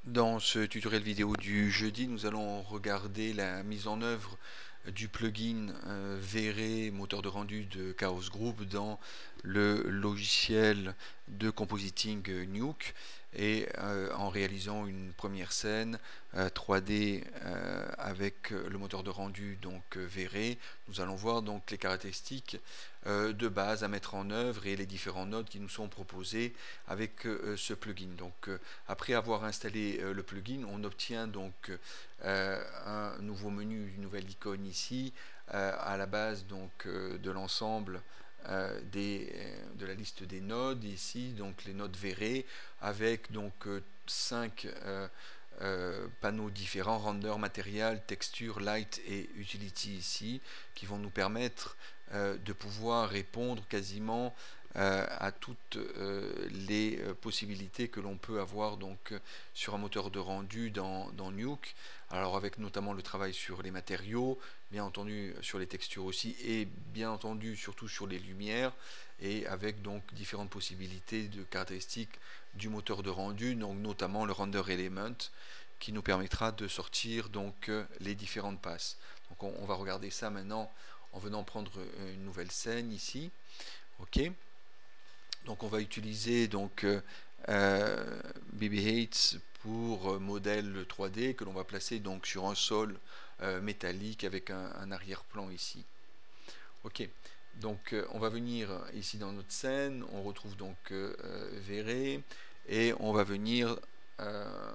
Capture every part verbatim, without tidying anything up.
Dans ce tutoriel vidéo du jeudi, nous allons regarder la mise en œuvre du plugin euh, V R E moteur de rendu de Chaos Group dans le logiciel de compositing euh, Nuke, et euh, en réalisant une première scène euh, trois D euh, avec le moteur de rendu donc V R E. Nous allons voir donc les caractéristiques euh, de base à mettre en œuvre et les différents nodes qui nous sont proposés avec euh, ce plugin. Donc euh, après avoir installé euh, le plugin, on obtient donc euh, un nouveau menu, une nouvelle icône ici euh, à la base donc euh, de l'ensemble euh, des, de la liste des nodes ici, donc les nodes V R E avec donc euh, cinq euh, euh, panneaux différents: render, matériel, texture, light et utility ici, qui vont nous permettre euh, de pouvoir répondre quasiment euh, à toutes euh, les euh, possibilités que l'on peut avoir donc euh, sur un moteur de rendu dans, dans Nuke. Alors avec notamment le travail sur les matériaux, bien entendu sur les textures aussi, et bien entendu surtout sur les lumières, et avec donc différentes possibilités de caractéristiques du moteur de rendu, donc notamment le render element qui nous permettra de sortir donc euh, les différentes passes. Donc on, on va regarder ça maintenant en venant prendre une nouvelle scène ici. Ok. Donc on va utiliser donc euh, euh, B B huit pour euh, modèle trois D que l'on va placer donc sur un sol euh, métallique avec un, un arrière-plan ici. Ok. Donc euh, on va venir ici dans notre scène, on retrouve donc euh, V R E et on va venir euh,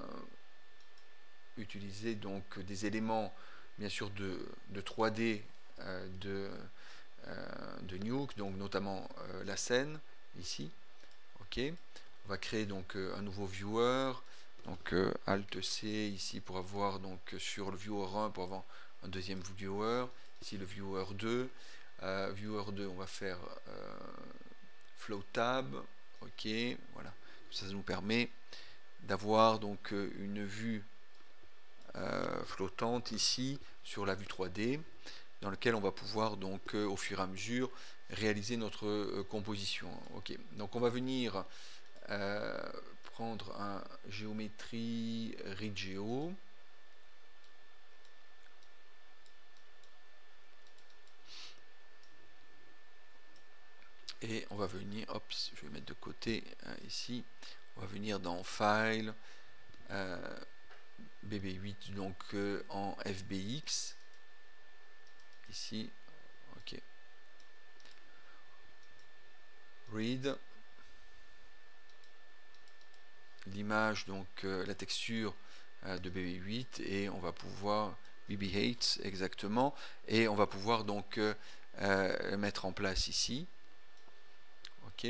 utiliser donc des éléments bien sûr de, de trois D euh, de, euh, de Nuke, donc notamment euh, la scène ici. Ok, on va créer donc euh, un nouveau viewer, donc euh, Alt C ici pour avoir donc sur le viewer un pour avoir un deuxième viewer, ici le viewer deux, euh, viewer deux on va faire euh, float tab. Ok, voilà, ça, ça nous permet d'avoir donc une vue euh, flottante ici sur la vue trois D, dans lequel on va pouvoir donc euh, au fur et à mesure réaliser notre euh, composition. Ok, donc on va venir euh, prendre un géométrie Rigeo. Et on va venir, hop, je vais mettre de côté euh, ici, on va venir dans File, euh, B B huit donc euh, en F B X, ici, ok, Read, l'image, donc euh, la texture euh, de B B huit, et on va pouvoir, B B huit exactement, et on va pouvoir donc euh, euh, mettre en place ici, ok.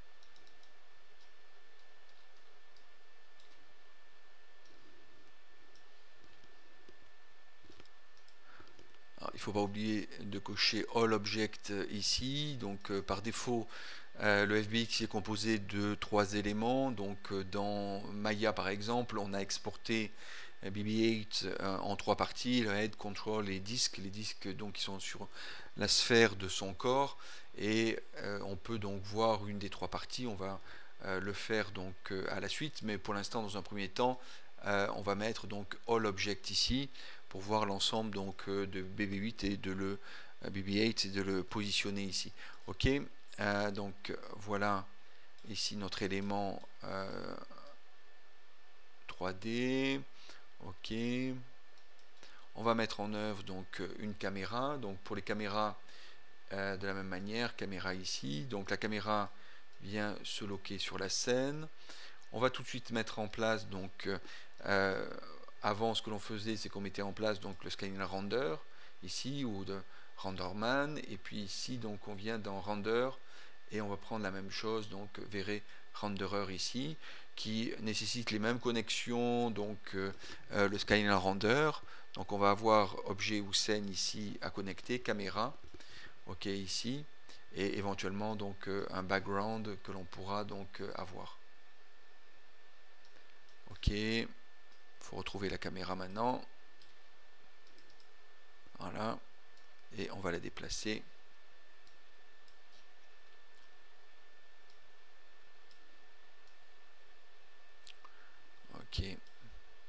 Alors, il ne faut pas oublier de cocher All Object ici. Donc euh, par défaut, euh, le F B X est composé de trois éléments. Donc euh, dans Maya par exemple, on a exporté euh, B B huit euh, en trois parties: le head, control et disque. Les disques donc qui sont sur la sphère de son corps. Et euh, on peut donc voir une des trois parties. On va euh, le faire donc euh, à la suite, mais pour l'instant, dans un premier temps, euh, on va mettre donc All Object ici pour voir l'ensemble donc euh, de B B huit et de le euh, B B huit et de le positionner ici. Ok, euh, donc voilà ici notre élément euh, trois D. Ok, on va mettre en œuvre donc une caméra. Donc pour les caméras, euh, de la même manière, caméra ici. Donc la caméra vient se loquer sur la scène. On va tout de suite mettre en place donc euh, avant, ce que l'on faisait, c'est qu'on mettait en place donc le scaling render ici, ou de renderman, et puis ici donc on vient dans render et on va prendre la même chose, donc V R E renderer ici, qui nécessite les mêmes connexions, donc euh, euh, le scaling render. Donc on va avoir objet ou scène ici à connecter, caméra, ok, ici, et éventuellement donc euh, un background que l'on pourra donc euh, avoir. Ok, il faut retrouver la caméra maintenant. Voilà, et on va la déplacer. Ok,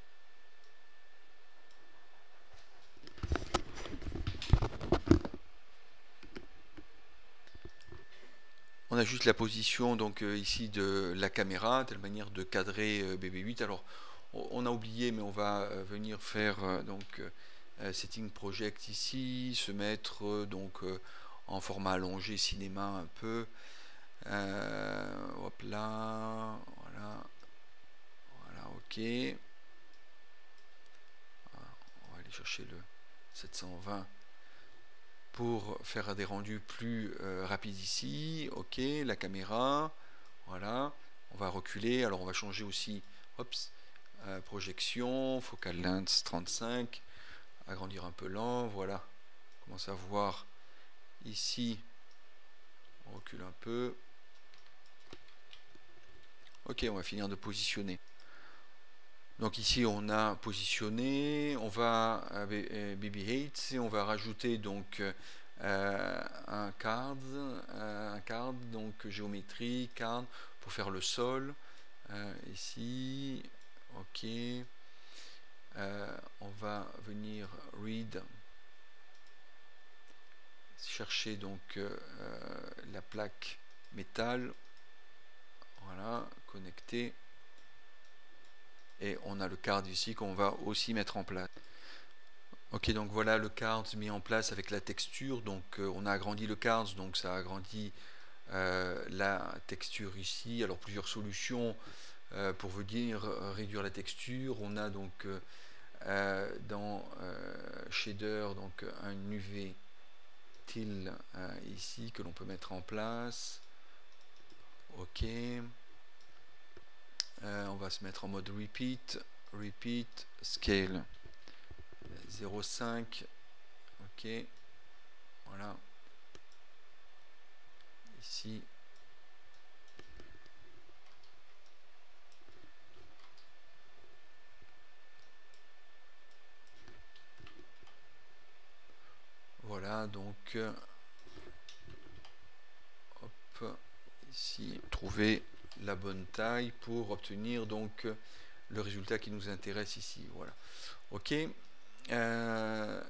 on ajuste la position donc euh, ici de la caméra, de telle manière de cadrer euh, B B huit. Alors on a oublié, mais on va euh, venir faire euh, donc euh, setting project ici, se mettre euh, donc euh, en format allongé cinéma un peu. Euh, hop là, voilà, voilà, ok. On va aller chercher le sept cent vingt pour faire des rendus plus euh, rapides ici. Ok, la caméra, voilà. On va reculer. Alors on va changer aussi, hops, euh, projection, focal length trente-cinq, agrandir un peu l'angle. Voilà. On commence à voir ici. On recule un peu. Ok, on va finir de positionner. Donc ici on a positionné, on va à B B huit et on va rajouter donc euh, un card, euh, un card donc géométrie, card pour faire le sol. Euh, ici, ok. Euh, on va venir read, chercher donc euh, la plaque métal, voilà, connecter. Et on a le card ici qu'on va aussi mettre en place. Ok, donc voilà le card mis en place avec la texture. Donc euh, on a agrandi le card, donc ça agrandit euh, la texture ici. Alors plusieurs solutions euh, pour venir réduire la texture. On a donc euh, dans euh, shader donc un U V til euh, ici que l'on peut mettre en place. Ok. Euh, on va se mettre en mode repeat, repeat, scale zéro virgule cinq, ok, voilà, ici, voilà, donc, hop, ici, trouver la bonne taille pour obtenir donc le résultat qui nous intéresse ici, voilà, ok. Euh,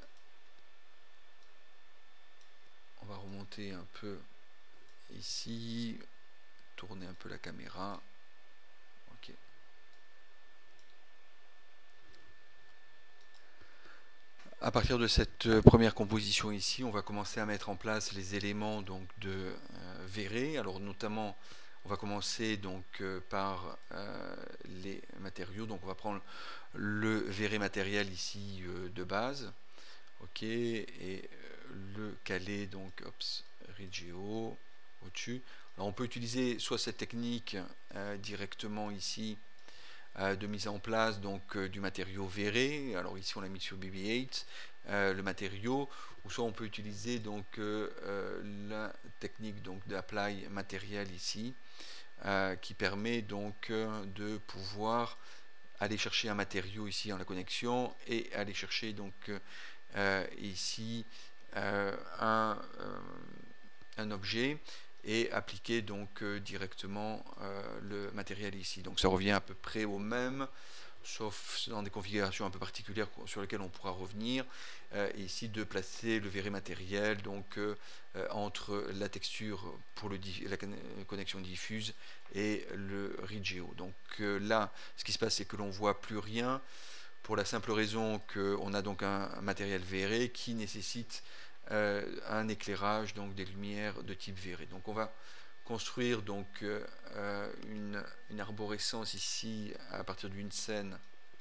on va remonter un peu ici, tourner un peu la caméra, ok. À partir de cette première composition ici, on va commencer à mettre en place les éléments donc de euh, verré. Alors notamment, on va commencer donc euh, par euh, les matériaux. Donc on va prendre le verré matériel ici euh, de base, ok, et euh, le caler donc ops, Rigeo au-dessus. Alors on peut utiliser soit cette technique euh, directement ici de mise en place donc euh, du matériau verré. Alors ici on l'a mis sur B B huit, euh, le matériau, ou soit on peut utiliser donc euh, la technique donc d'apply matériel ici, euh, qui permet donc euh, de pouvoir aller chercher un matériau ici en la connexion et aller chercher donc euh, ici euh, un, euh, un objet et appliquer donc euh, directement euh, le matériel ici. Donc ça revient à peu près au même, sauf dans des configurations un peu particulières sur lesquelles on pourra revenir. Euh, et ici de placer le verré matériel donc euh, entre la texture pour le, la connexion diffuse et le Rigeo. Donc euh, là, ce qui se passe, c'est que l'on voit plus rien pour la simple raison qu'on a donc un, un matériel verré qui nécessite Euh, un éclairage donc des lumières de type verré. Donc on va construire donc euh, une, une arborescence ici à partir d'une scène.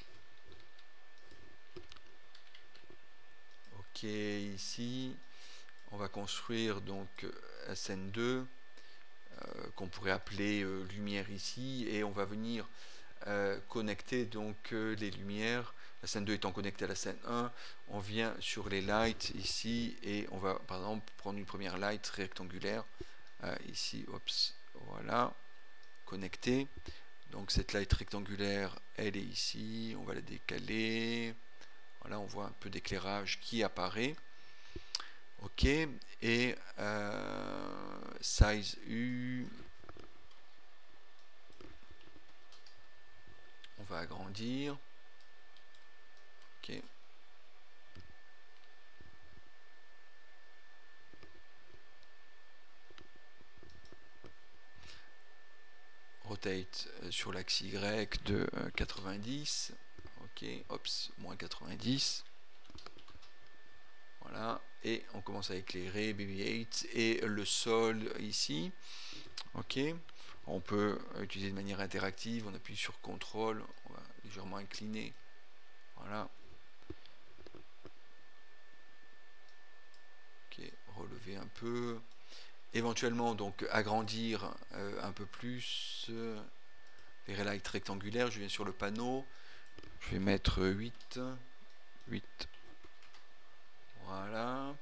Ok, ici on va construire donc la scène deux euh, qu'on pourrait appeler euh, lumière ici, et on va venir euh, connecter donc euh, les lumières. La scène deux étant connectée à la scène un, on vient sur les lights ici et on va par exemple prendre une première light rectangulaire euh, ici, oups, voilà, connectée. Donc cette light rectangulaire, elle est ici, on va la décaler. Voilà, on voit un peu d'éclairage qui apparaît. Ok, et euh, size U, on va agrandir. Ok. rotate sur l'axe Y de quatre-vingt-dix. Ok, hops, moins quatre-vingt-dix. Voilà, et on commence à éclairer B B huit et le sol ici. Ok, on peut utiliser de manière interactive, on appuie sur contrôle, on va légèrement incliner. Voilà. Ok, relever un peu. Éventuellement, donc, agrandir euh, un peu plus. Euh, les light rectangulaire, je viens sur le panneau. Je vais mettre huit. huit. Voilà.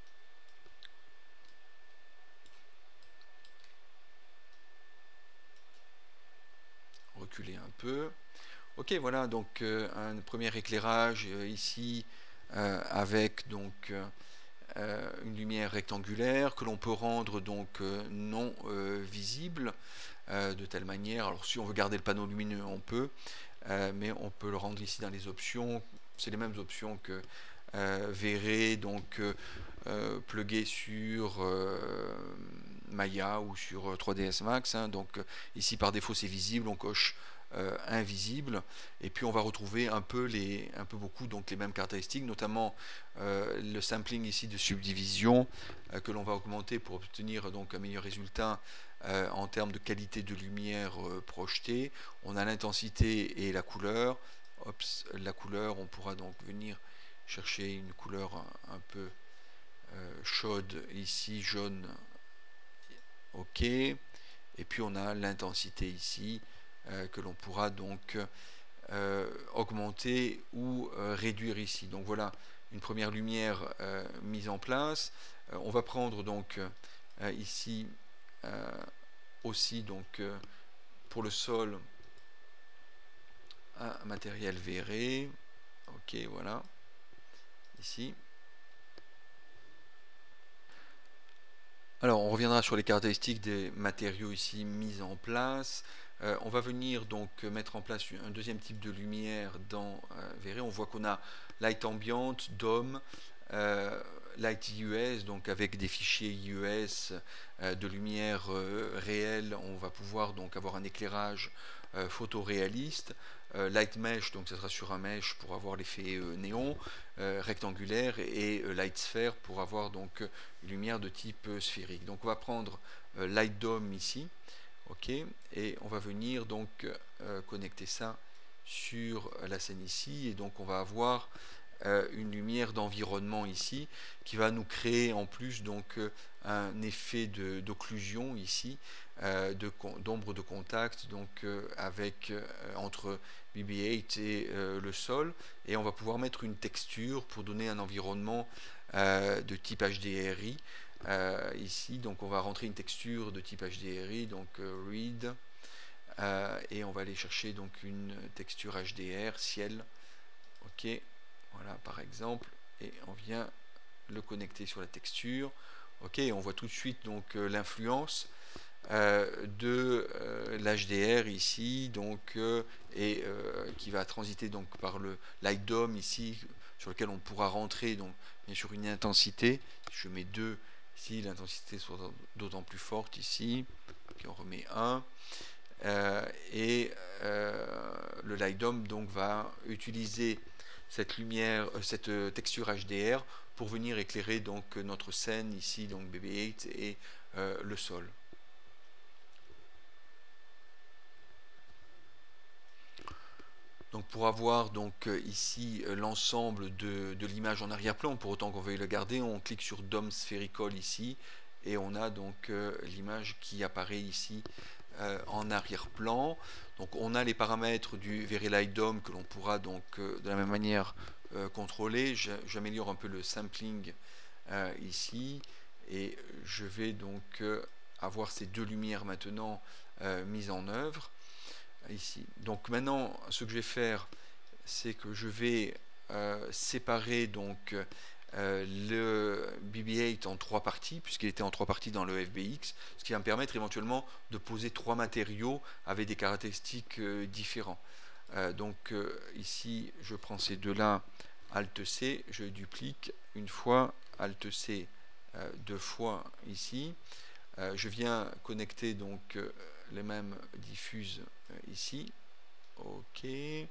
Reculer un peu. Ok, voilà, donc euh, un premier éclairage euh, ici euh, avec donc euh, une lumière rectangulaire que l'on peut rendre donc euh, non euh, visible euh, de telle manière. Alors si on veut garder le panneau lumineux, on peut, euh, mais on peut le rendre ici dans les options. C'est les mêmes options que euh, verrez donc euh, euh, plugué sur euh, Maya ou sur trois D S Max. Hein. Donc ici par défaut c'est visible, on coche euh, invisible, et puis on va retrouver un peu les, un peu beaucoup donc les mêmes caractéristiques, notamment euh, le sampling ici de subdivision euh, que l'on va augmenter pour obtenir donc un meilleur résultat euh, en termes de qualité de lumière euh, projetée. On a l'intensité et la couleur. Ops, la couleur, on pourra donc venir chercher une couleur un, un peu euh, chaude ici, jaune. Ok, et puis on a l'intensité ici euh, que l'on pourra donc euh, augmenter ou euh, réduire ici. Donc voilà une première lumière euh, mise en place. Euh, on va prendre donc euh, ici euh, aussi donc euh, pour le sol un matériel verré. Ok, voilà ici. Alors on reviendra sur les caractéristiques des matériaux ici mis en place. Euh, on va venir donc mettre en place un deuxième type de lumière dans euh, verré. On voit qu'on a light ambient, D O M, euh, light I U S, donc avec des fichiers I U S euh, de lumière euh, réelle, on va pouvoir donc avoir un éclairage euh, photoréaliste. Euh, light mesh, donc ça sera sur un mesh pour avoir l'effet euh, néon euh, rectangulaire, et euh, light sphere pour avoir donc une lumière de type euh, sphérique. Donc on va prendre euh, light dome ici, ok, et on va venir donc euh, connecter ça sur la scène ici, et donc on va avoir euh, une lumière d'environnement ici qui va nous créer en plus donc euh, un effet d'occlusion ici, euh, d'ombre de, de contact donc euh, avec euh, entre B B huit et euh, le sol, et on va pouvoir mettre une texture pour donner un environnement euh, de type H D R I euh, ici. Donc on va rentrer une texture de type H D R I, donc euh, read, euh, et on va aller chercher donc une texture H D R ciel. Ok, voilà par exemple, et on vient le connecter sur la texture. Ok, on voit tout de suite donc euh, l'influence euh, de euh, l'H D R ici, donc euh, et euh, qui va transiter donc par le light dome ici, sur lequel on pourra rentrer donc bien sûr une intensité. Si je mets deux ici, l'intensité sera d'autant plus forte ici. Ok, on remet un. Euh, et euh, le light dome donc va utiliser cette lumière, euh, cette texture H D R pour venir éclairer donc notre scène ici, donc B B huit et euh, le sol. Donc pour avoir donc ici l'ensemble de, de l'image en arrière-plan, pour autant qu'on veuille le garder, on clique sur Dome Spherical ici, et on a donc euh, l'image qui apparaît ici euh, en arrière-plan. Donc on a les paramètres du Very Light Dome que l'on pourra donc euh, de la même manière euh, contrôler. J'améliore un peu le sampling euh, ici, et je vais donc euh, avoir ces deux lumières maintenant euh, mises en œuvre ici. Donc maintenant ce que je vais faire, c'est que je vais euh, séparer donc euh, le B B huit en trois parties, puisqu'il était en trois parties dans le F B X, ce qui va me permettre éventuellement de poser trois matériaux avec des caractéristiques euh, différents. Euh, donc euh, ici je prends ces deux là, Alt C, je duplique une fois, Alt C euh, deux fois ici. Euh, je viens connecter donc euh, les mêmes diffusent euh, ici. Ok.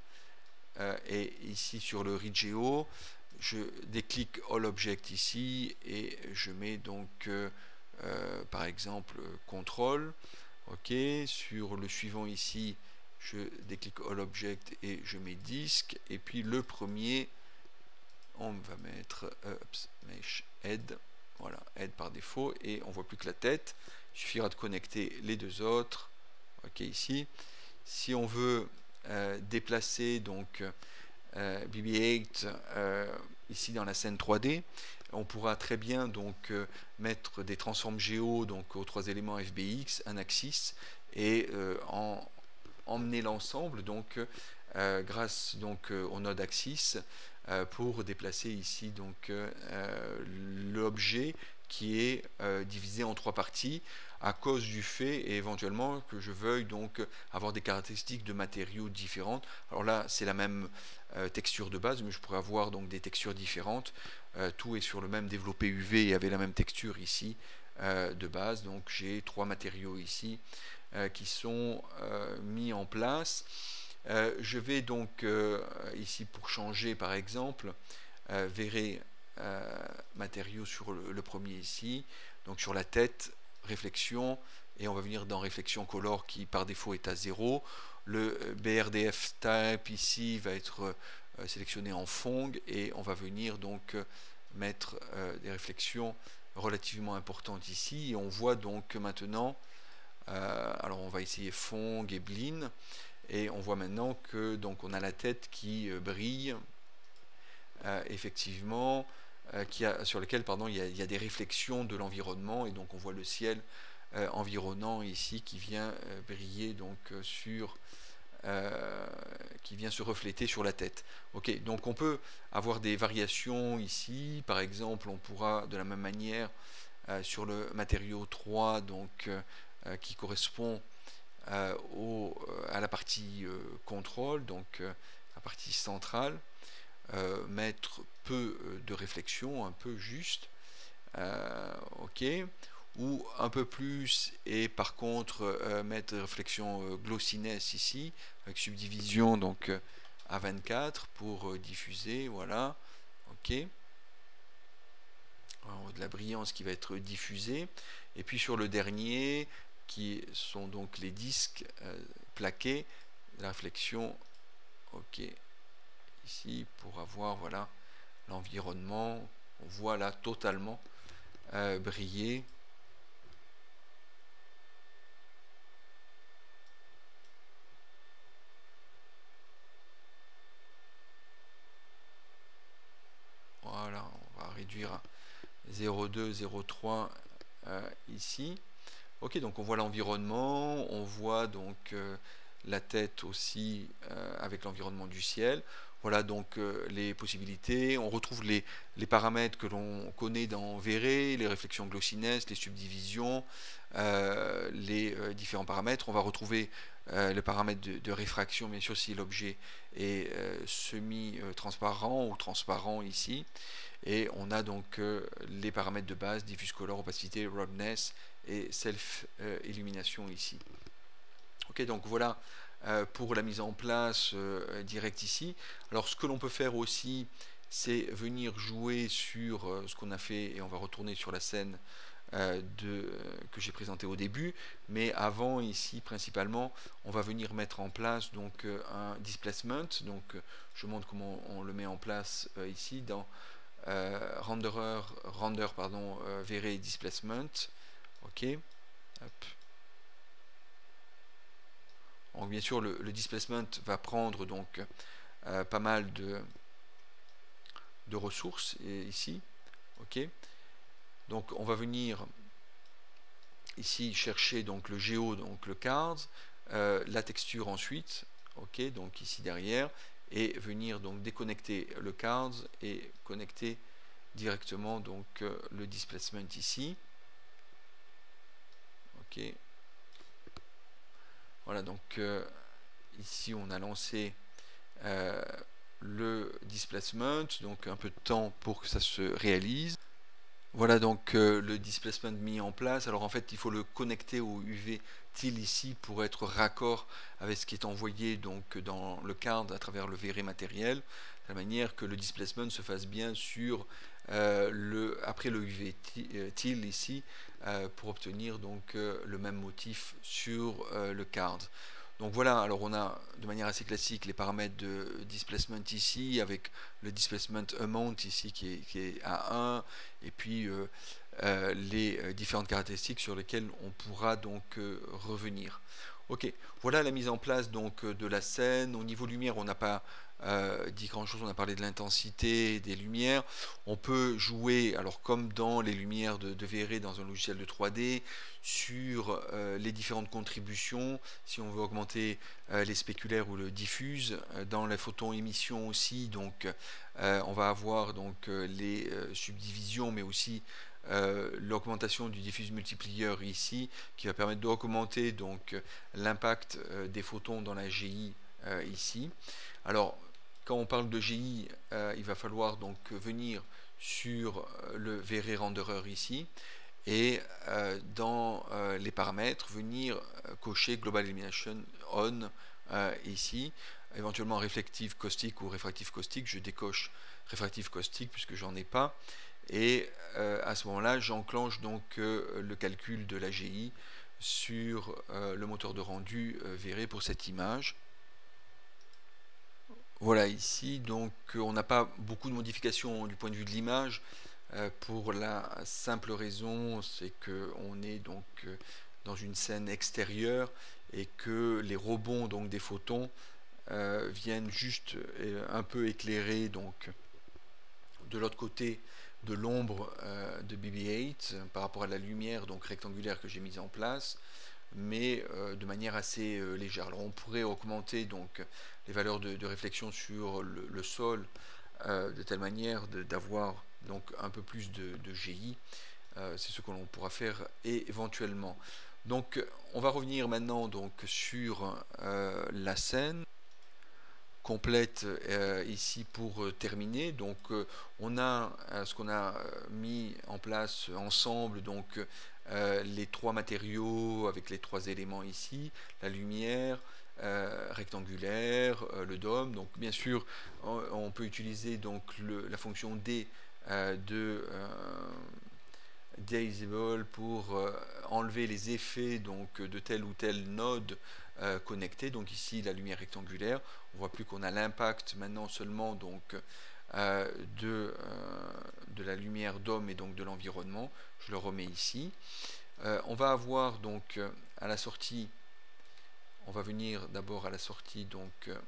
Euh, et ici sur le Rigeo, je déclique All Object ici et je mets donc euh, euh, par exemple contrôle. Ok. Sur le suivant ici, je déclique All Object et je mets disque. Et puis le premier, on va mettre euh, Mesh Head. Voilà, Head par défaut. Et on voit plus que la tête. Il suffira de connecter les deux autres. Ok, ici. Si on veut euh, déplacer donc euh, B B huit euh, ici dans la scène trois D, on pourra très bien donc euh, mettre des transformes géo donc aux trois éléments F B X, un axis, et euh, en, emmener l'ensemble donc euh, grâce donc euh, au node axis euh, pour déplacer ici donc euh, l'objet qui est euh, divisé en trois parties à cause du fait et éventuellement que je veuille donc avoir des caractéristiques de matériaux différentes. Alors là c'est la même euh, texture de base, mais je pourrais avoir donc des textures différentes. Euh, tout est sur le même développé U V et avait la même texture ici euh, de base. Donc j'ai trois matériaux ici euh, qui sont euh, mis en place. Euh, je vais donc euh, ici pour changer par exemple euh, verrez euh, matériaux sur le, le premier ici, donc sur la tête, réflexion, et on va venir dans réflexion color qui par défaut est à zéro. Le B R D F type ici va être euh, sélectionné en Fong et on va venir donc euh, mettre euh, des réflexions relativement importantes ici et on voit donc maintenant euh, alors on va essayer Fong et Blin et on voit maintenant que donc on a la tête qui euh, brille euh, effectivement euh, qui a, sur lequel pardon, il, y a, il y a des réflexions de l'environnement et donc on voit le ciel euh, environnant ici qui vient euh, briller donc euh, sur euh, qui vient se refléter sur la tête. Ok, donc on peut avoir des variations ici, par exemple on pourra de la même manière euh, sur le matériau trois donc euh, qui correspond euh, au, à la partie euh, contrôle, donc euh, la partie centrale, Euh, mettre peu de réflexion, un peu juste, euh, ok, ou un peu plus et par contre euh, mettre réflexion euh, glossiness ici avec subdivision donc euh, à vingt-quatre pour euh, diffuser, voilà, ok. Alors, de la brillance qui va être diffusée et puis sur le dernier qui sont donc les disques euh, plaqués, la réflexion, ok. Ici pour avoir voilà l'environnement, on voit là totalement euh, briller. Voilà, on va réduire à zéro virgule deux, zéro virgule trois euh, ici. Ok, donc on voit l'environnement, on voit donc euh, la tête aussi euh, avec l'environnement du ciel. Voilà donc euh, les possibilités. On retrouve les, les paramètres que l'on connaît dans Verré, les réflexions glossiness, les subdivisions, euh, les euh, différents paramètres. On va retrouver euh, les paramètres de, de réfraction, bien sûr, si l'objet est euh, semi-transparent ou transparent ici. Et on a donc euh, les paramètres de base, diffuse color, opacité, roughness et self-illumination ici. Ok, donc voilà euh, pour la mise en place euh, directe ici. Alors ce que l'on peut faire aussi, c'est venir jouer sur euh, ce qu'on a fait, et on va retourner sur la scène euh, de, euh, que j'ai présentée au début, mais avant ici principalement, on va venir mettre en place donc euh, un displacement. Donc euh, je montre comment on le met en place euh, ici dans euh, renderer, render pardon, euh, Verré displacement. Ok. Hop. Donc bien sûr le, le displacement va prendre donc euh, pas mal de, de ressources et, ici. Ok. Donc on va venir ici chercher donc le géo, donc le cards, euh, la texture ensuite. Ok. Donc ici derrière et venir donc déconnecter le cards et connecter directement donc euh, le displacement ici. Ok. Voilà, donc euh, ici on a lancé euh, le displacement, donc un peu de temps pour que ça se réalise. Voilà donc euh, le displacement mis en place. Alors en fait, il faut le connecter au U V til ici pour être raccord avec ce qui est envoyé donc dans le card à travers le V R E matériel, de la manière que le displacement se fasse bien sur euh, le après le U V til ici euh, pour obtenir donc euh, le même motif sur euh, le card. Donc voilà, alors on a de manière assez classique les paramètres de displacement ici avec le displacement amount ici qui est, qui est à un et puis euh, euh, les euh, différentes caractéristiques sur lesquelles on pourra donc euh, revenir. Ok, voilà la mise en place donc de la scène. Au niveau lumière, on n'a pas euh, dit grand chose, on a parlé de l'intensité des lumières. On peut jouer, alors comme dans les lumières de, de V R E dans un logiciel de trois D, sur euh, les différentes contributions, si on veut augmenter euh, les spéculaires ou le diffuse. Euh, dans les photons émission aussi, donc euh, on va avoir donc euh, les euh, subdivisions, mais aussi euh, l'augmentation du diffuse multiplier ici, qui va permettre d'augmenter donc l'impact euh, des photons dans la G I euh, ici. Alors, quand on parle de G I, euh, il va falloir donc venir sur le V R E renderer ici et euh, dans euh, les paramètres venir euh, cocher Global Illumination On euh, ici, éventuellement réflective caustique ou réfractive caustique. Je décoche réfractive caustique puisque j'en ai pas, et euh, à ce moment là j'enclenche donc euh, le calcul de la G I sur euh, le moteur de rendu euh, V R E pour cette image. Voilà, ici donc on n'a pas beaucoup de modifications du point de vue de l'image, euh, pour la simple raison c'est que on est donc euh, dans une scène extérieure et que les rebonds donc des photons euh, viennent juste euh, un peu éclairer donc de l'autre côté de l'ombre euh, de B B huit euh, par rapport à la lumière donc rectangulaire que j'ai mise en place, mais euh, de manière assez euh, légère. Alors on pourrait augmenter donc les valeurs de, de réflexion sur le, le sol euh, de telle manière d'avoir donc un peu plus de, de G I. Euh, c'est ce que l'on pourra faire éventuellement. Donc on va revenir maintenant donc sur euh, la scène complète euh, ici pour euh, terminer. Donc euh, on a euh, ce qu'on a mis en place ensemble, donc euh, les trois matériaux avec les trois éléments ici, la lumière euh, rectangulaire, euh, le dôme. Donc bien sûr on, on peut utiliser donc le, la fonction D euh, de euh, Disable pour euh, enlever les effets donc de tel ou tel node euh, connecté. Donc ici la lumière rectangulaire, on voit plus qu'on a l'impact maintenant seulement donc euh, de, euh, de la lumière d'homme et donc de l'environnement. Je le remets ici. Euh, on va avoir donc à la sortie, on va venir d'abord à la sortie donc euh,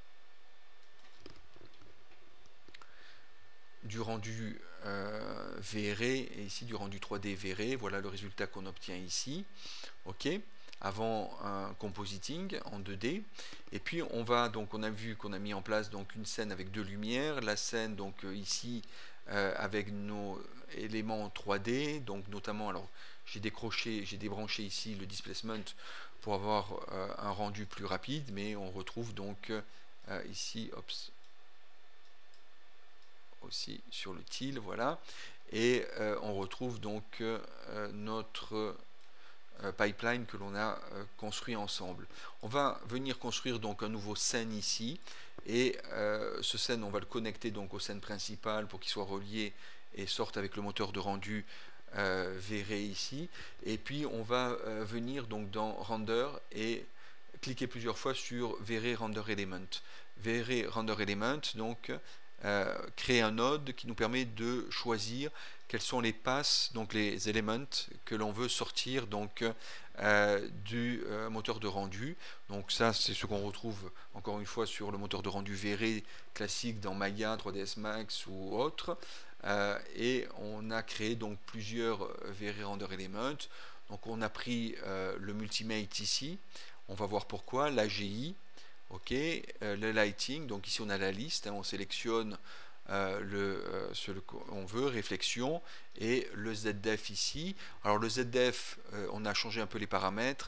du rendu euh, V R E et ici du rendu trois D V R E. Voilà le résultat qu'on obtient ici. Ok, avant un compositing en deux D. Et puis on va donc, on a vu qu'on a mis en place donc une scène avec deux lumières, la scène donc euh, ici euh, avec nos éléments trois D, donc notamment, alors j'ai décroché, j'ai débranché ici le displacement pour avoir euh, un rendu plus rapide, mais on retrouve donc euh, ici, ops, aussi sur le til, voilà, et euh, on retrouve donc euh, notre euh, pipeline que l'on a euh, construit ensemble. On va venir construire donc un nouveau scène ici, et euh, ce scène on va le connecter donc aux scènes principales pour qu'il soit relié et sorte avec le moteur de rendu euh, V R E ici, et puis on va euh, venir donc dans render et cliquer plusieurs fois sur V R E render element. V R E render element donc Euh, créer un node qui nous permet de choisir quels sont les passes, donc les éléments que l'on veut sortir donc euh, du euh, moteur de rendu. Donc ça c'est ce qu'on retrouve encore une fois sur le moteur de rendu V R E classique dans Maya, trois D S Max ou autre. Euh, et on a créé donc plusieurs V R E render elements. Donc on a pris euh, le multimate ici, on va voir pourquoi, la G I. Ok, euh, le lighting, donc ici on a la liste, hein, on sélectionne euh, le, euh, ce qu'on veut, réflexion, et le Z D F ici. Alors le Z D F, euh, on a changé un peu les paramètres,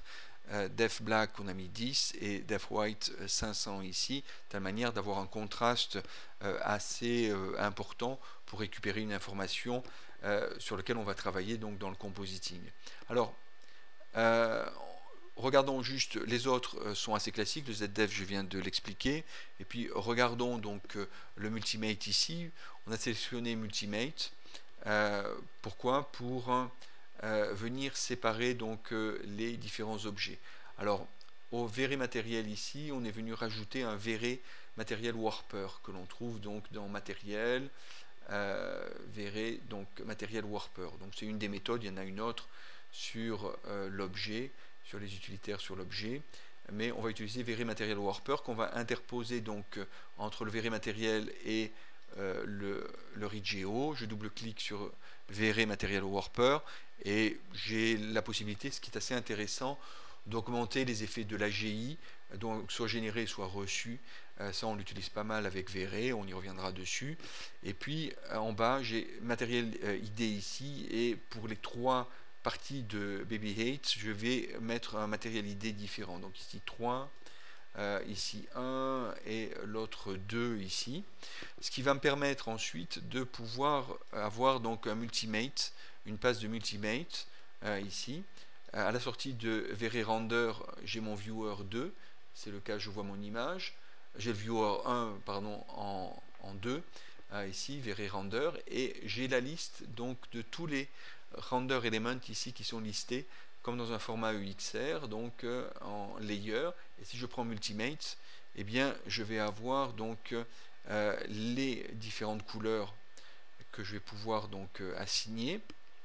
euh, def black on a mis dix et def white euh, cinq cents ici, de telle manière d'avoir un contraste euh, assez euh, important pour récupérer une information euh, sur laquelle on va travailler donc dans le compositing. Alors, euh, regardons juste, les autres euh, sont assez classiques, le Z D F je viens de l'expliquer, et puis regardons donc euh, le multimate ici, on a sélectionné multimate, euh, pourquoi? Pour euh, venir séparer donc euh, les différents objets. Alors au Vray matériel ici, on est venu rajouter un Vray matériel warper que l'on trouve donc dans matériel, euh, Vray donc matériel warper. Donc c'est une des méthodes, il y en a une autre sur euh, l'objet, sur les utilitaires sur l'objet, mais on va utiliser Vray matériel warper qu'on va interposer donc euh, entre le Vray matériel et euh, le, le Rigeo. Je double-clique sur Vray matériel warper et j'ai la possibilité, ce qui est assez intéressant, d'augmenter les effets de l'A G I, donc soit généré soit reçu. Euh, ça on l'utilise pas mal avec Vray, on y reviendra dessus. Et puis euh, en bas j'ai matériel euh, I D ici, et pour les trois partie de Baby Hate, je vais mettre un matériel I D différent. Donc ici trois, euh, ici un et l'autre deux ici. Ce qui va me permettre ensuite de pouvoir avoir donc un multimate, une passe de multimate euh, ici. À la sortie de Vray Render, j'ai mon viewer deux, c'est le cas, je vois mon image. J'ai le viewer un pardon, en, en deux, euh, ici, Vray Render, et j'ai la liste donc de tous les render elements ici qui sont listés comme dans un format E X R, donc euh, en layer. Et si je prends multimate, eh bien je vais avoir donc euh, les différentes couleurs que je vais pouvoir donc euh, assigner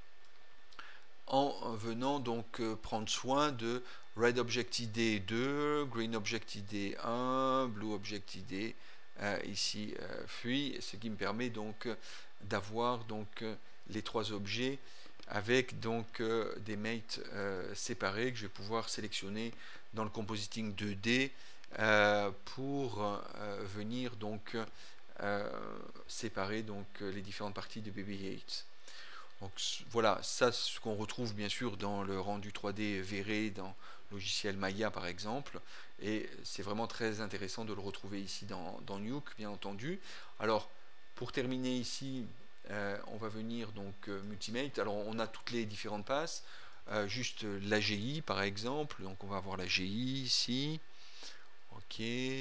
en venant donc euh, prendre soin de Red Object I D deux, Green Object I D un, Blue Object I D euh, ici euh, puis, ce qui me permet donc euh, d'avoir donc euh, les trois objets avec donc euh, des mates euh, séparés que je vais pouvoir sélectionner dans le compositing deux D euh, pour euh, venir donc euh, séparer donc les différentes parties de Baby Hate. Donc voilà, ça c'est ce qu'on retrouve bien sûr dans le rendu trois D Vray, dans le logiciel Maya par exemple, et c'est vraiment très intéressant de le retrouver ici dans, dans Nuke, bien entendu. Alors pour terminer ici, euh, on va venir donc euh, multimate. Alors on a toutes les différentes passes, euh, juste l'A G I par exemple, donc on va avoir l'A G I ici, ok,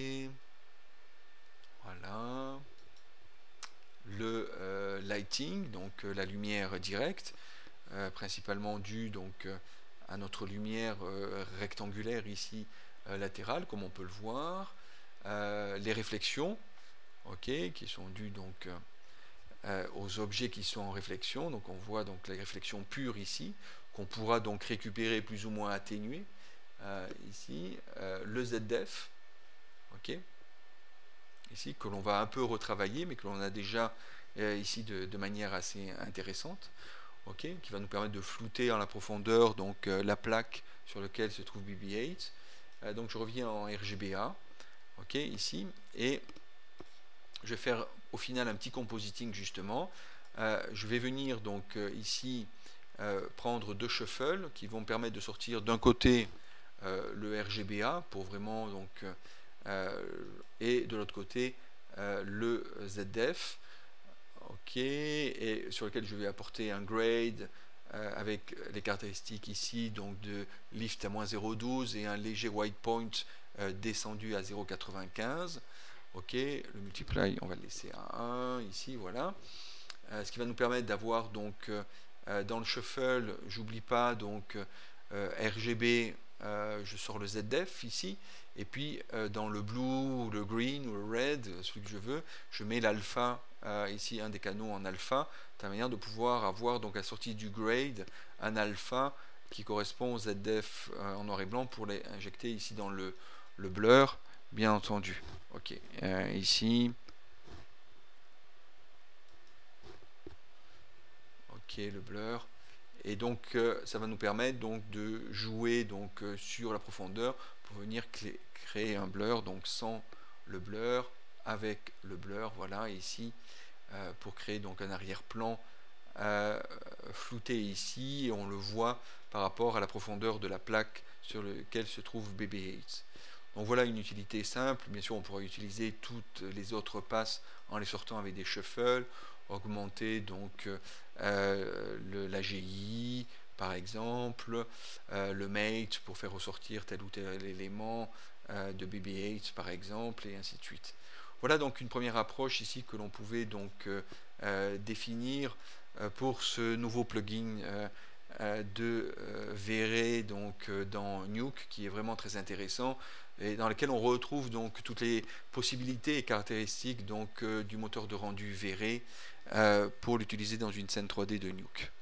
voilà. Le euh, lighting, donc euh, la lumière directe, euh, principalement due donc euh, à notre lumière euh, rectangulaire ici euh, latérale, comme on peut le voir. Euh, les réflexions, ok, qui sont dues donc euh, aux objets qui sont en réflexion. Donc on voit donc les réflexions pures ici, qu'on pourra donc récupérer plus ou moins atténuées euh, ici. Euh, le Z D F, ok, ici, que l'on va un peu retravailler, mais que l'on a déjà euh, ici de, de manière assez intéressante, ok, qui va nous permettre de flouter en la profondeur donc euh, la plaque sur laquelle se trouve B B huit. Euh, donc je reviens en R G B A, ok, ici, et je vais faire au final un petit compositing justement. Euh, je vais venir donc euh, ici euh, prendre deux shuffles qui vont me permettre de sortir d'un côté euh, le R G B A pour vraiment donc Euh, et de l'autre côté euh, le Z D F, ok, et sur lequel je vais apporter un grade euh, avec les caractéristiques ici donc de lift à moins zéro virgule douze et un léger white point euh, descendu à zéro virgule quatre-vingt-quinze, ok, le multiply on va le laisser à un ici, voilà, euh, ce qui va nous permettre d'avoir donc euh, dans le shuffle, j'oublie pas donc euh, R G B, euh, je sors le Z D F ici, et puis euh, dans le blue, ou le green, ou le red, celui que je veux, je mets l'alpha, euh, ici un des canaux en alpha, de manière de pouvoir avoir donc à la sortie du grade un alpha qui correspond au Z D F euh, en noir et blanc pour les injecter ici dans le, le blur, bien entendu. Ok, euh, ici, ok, le blur. Et donc euh, ça va nous permettre donc de jouer donc euh, sur la profondeur pour venir créer un blur donc sans le blur, avec le blur, voilà ici euh, pour créer donc un arrière-plan euh, flouté ici, et on le voit par rapport à la profondeur de la plaque sur laquelle se trouve B B huit. Donc voilà une utilité simple. Bien sûr, on pourrait utiliser toutes les autres passes en les sortant avec des shuffles, augmenter donc euh, le, la G I par exemple, euh, le mate pour faire ressortir tel ou tel élément euh, de B B huit par exemple, et ainsi de suite. Voilà donc une première approche ici que l'on pouvait donc euh, euh, définir euh, pour ce nouveau plugin euh, euh, de euh, V R donc euh, dans Nuke, qui est vraiment très intéressant et dans lequel on retrouve donc toutes les possibilités et caractéristiques donc euh, du moteur de rendu V R euh, pour l'utiliser dans une scène trois D de Nuke.